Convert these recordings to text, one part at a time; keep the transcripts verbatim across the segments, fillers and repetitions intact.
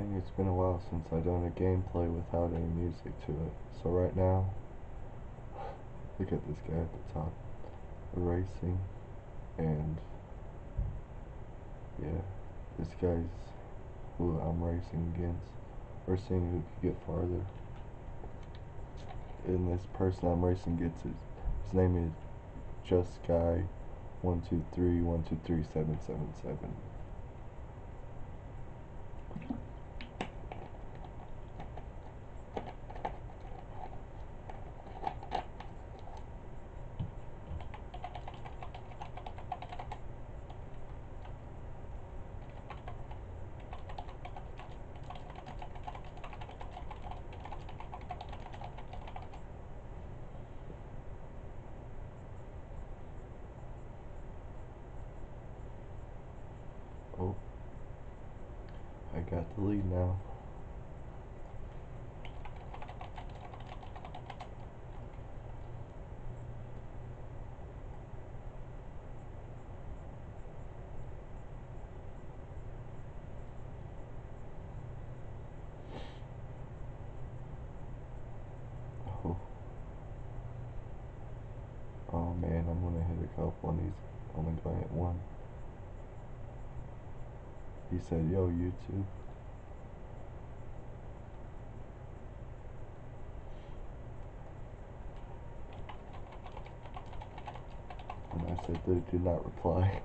Dang, it's been a while since I've done a gameplay without any music to it. So right now, look at this guy at the top. We're racing, and yeah, this guy's who I'm racing against. We're seeing who can get farther. And this person I'm racing gets his, his name is Just Guy one two three one two three seven seven seven. Oh, I got the lead now. Oh, oh man, I'm gonna hit a couple and he's only going at one. He said, yo, YouTube. And I said that it did not reply.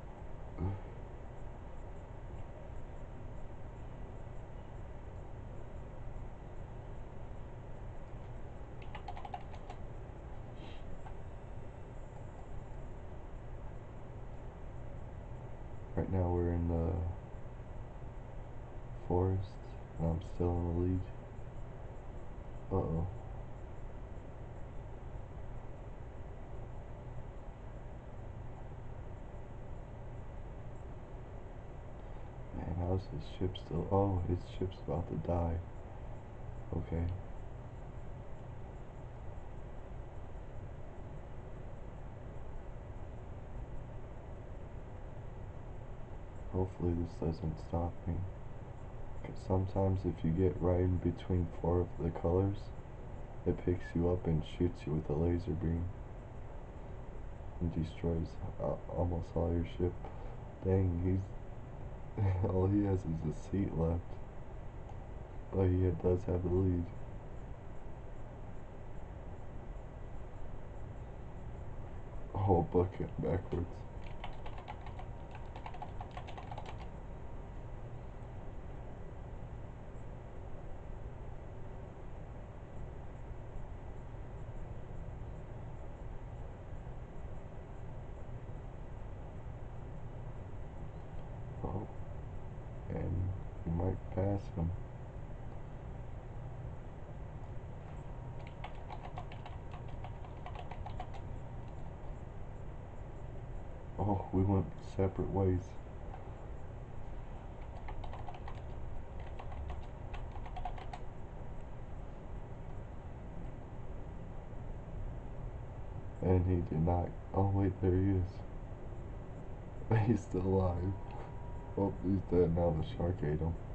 Right now we're in the forest, and I'm still in the lead. Uh-oh. Man, how's his ship still? Oh, his ship's about to die. Okay. Hopefully this doesn't stop me. Because sometimes if you get right in between four of the colors, it picks you up and shoots you with a laser beam. And destroys uh, almost all your ship. Dang, he's... all he has is a seat left. But he does have the lead. Oh, bucket backwards. Oh, and you might pass him. Oh, we went separate ways. And he did not. Oh, wait, there he is. He's still alive. Oh, he's dead now. The shark ate him.